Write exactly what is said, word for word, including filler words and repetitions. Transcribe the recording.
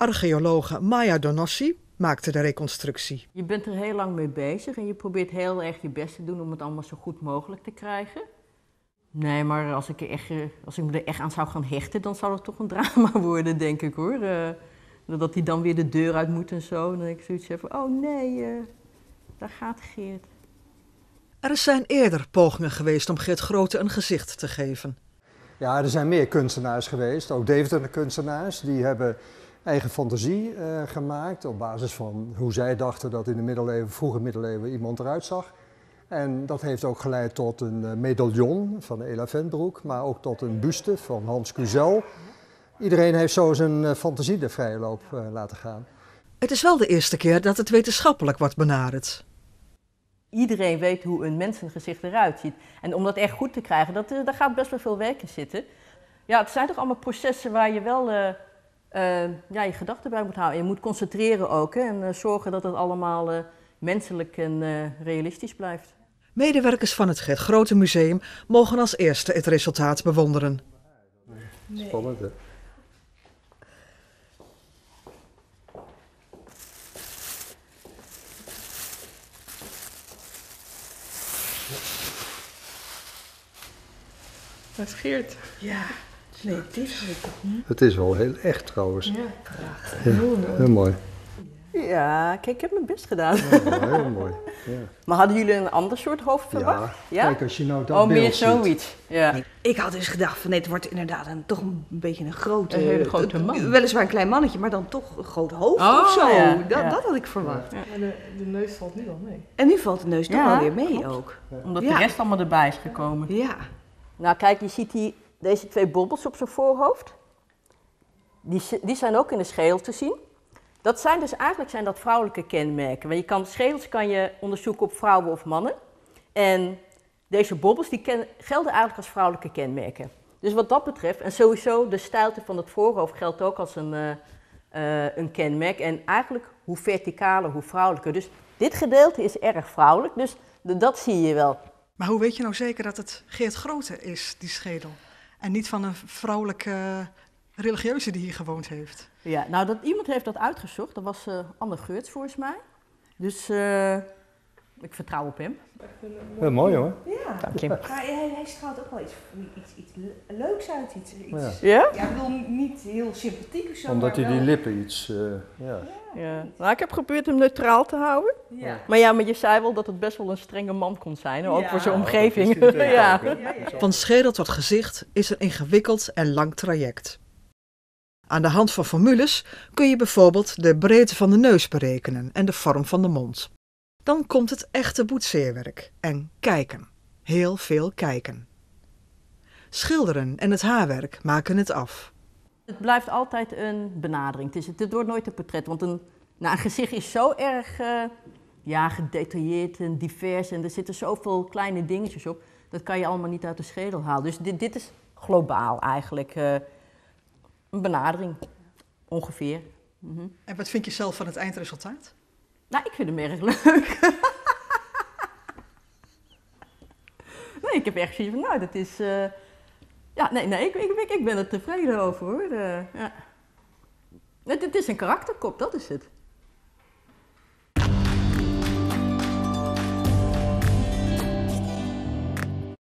Archeologe Maya Donossi maakte de reconstructie. Je bent er heel lang mee bezig en je probeert heel erg je best te doen om het allemaal zo goed mogelijk te krijgen. Nee, maar als ik, er echt, als ik me er echt aan zou gaan hechten, dan zou het toch een drama worden, denk ik hoor. Uh, dat hij dan weer de deur uit moet en zo. En dan denk ik zoiets van, oh nee, uh, daar gaat Geert. Er zijn eerder pogingen geweest om Geert Grote een gezicht te geven. Ja, er zijn meer kunstenaars geweest, ook Deventer kunstenaars. Die hebben eigen fantasie uh, gemaakt op basis van hoe zij dachten dat in de middeleeuwen, vroege middeleeuwen iemand eruit zag. En dat heeft ook geleid tot een uh, medaillon van Ela Ventbroek, maar ook tot een buste van Hans Cuzel. Iedereen heeft zo zijn uh, fantasie de vrije loop uh, laten gaan. Het is wel de eerste keer dat het wetenschappelijk wordt benaderd. Iedereen weet hoe een mensengezicht eruit ziet. En om dat echt goed te krijgen, dat, daar gaat best wel veel werk in zitten. Ja, het zijn toch allemaal processen waar je wel uh, uh, ja, je gedachten bij moet houden. Je moet concentreren ook hè, en uh, zorgen dat het allemaal uh, menselijk en uh, realistisch blijft. Medewerkers van het Geert Grote Museum mogen als eerste het resultaat bewonderen. Nee. Spannend hè? Dat is Geert. Ja, nee, dit is het. Het is wel heel echt trouwens. Ja, prachtig. Ja, heel mooi. Heel mooi. Ja, kijk, ik heb mijn best gedaan. Ja, heel mooi. Ja. Maar hadden jullie een ander soort hoofd verwacht? Ja, ja? Kijk, als je nou dat oh, beeld meer ziet. zoiets. Ja. Ik had dus gedacht van nee, het wordt inderdaad een, toch een beetje een grote, een hele grote man. Weliswaar een klein mannetje, maar dan toch een groot hoofd oh, of zo. Ja, dat, ja. dat had ik verwacht. Ja. En de, de neus valt nu al mee. En nu valt de neus toch ja, alweer mee klopt. ook. Ja. Omdat ja. de rest allemaal erbij is gekomen. Ja. Nou kijk, je ziet hier deze twee bobbels op zijn voorhoofd. Die, die zijn ook in de schedel te zien. Dat zijn dus eigenlijk zijn dat vrouwelijke kenmerken. Want je kan, schedels kan je onderzoeken op vrouwen of mannen. En deze bobbels die ken, gelden eigenlijk als vrouwelijke kenmerken. Dus wat dat betreft, en sowieso de stijlte van het voorhoofd geldt ook als een, uh, uh, een kenmerk. En eigenlijk hoe verticaler, hoe vrouwelijker. Dus dit gedeelte is erg vrouwelijk, dus de, dat zie je wel. Maar hoe weet je nou zeker dat het Geert Grote is, die schedel? En niet van een vrouwelijke uh, religieuze die hier gewoond heeft? Ja, nou, dat, iemand heeft dat uitgezocht. Dat was uh, Anne Geurts volgens mij. Dus uh, ik vertrouw op hem. Heel mooi hoor. Ja, dank je. Maar hij, hij straalt ook wel iets, iets, iets leuks uit. Iets, iets, ja. Ja? Ja, ik bedoel niet heel sympathiek of zo. Omdat hij wel... die lippen iets, uh, ja. Ja. Nou, ik heb geprobeerd hem neutraal te houden. Ja. Maar ja, maar je zei wel dat het best wel een strenge man kon zijn. Ook ja. voor zijn omgeving. Ja, ja. Ja, ja, ja. Van schedel tot gezicht is een ingewikkeld en lang traject. Aan de hand van formules kun je bijvoorbeeld de breedte van de neus berekenen en de vorm van de mond. Dan komt het echte boetseerwerk en kijken. Heel veel kijken. Schilderen en het haarwerk maken het af. Het blijft altijd een benadering. Het, is, het wordt nooit een portret, want een, nou, een gezicht is zo erg uh, ja, gedetailleerd en divers en er zitten zoveel kleine dingetjes op. Dat kan je allemaal niet uit de schedel halen. Dus dit, dit is globaal eigenlijk uh, een benadering, ongeveer. Mm-hmm. En wat vind je zelf van het eindresultaat? Nou, ik vind hem erg leuk. Nee, ik heb echt zoiets van, nou, dat is... Uh, ja, nee, nee ik, ik, ik ben er tevreden over, hoor. Uh, ja. het, het is een karakterkop, dat is het.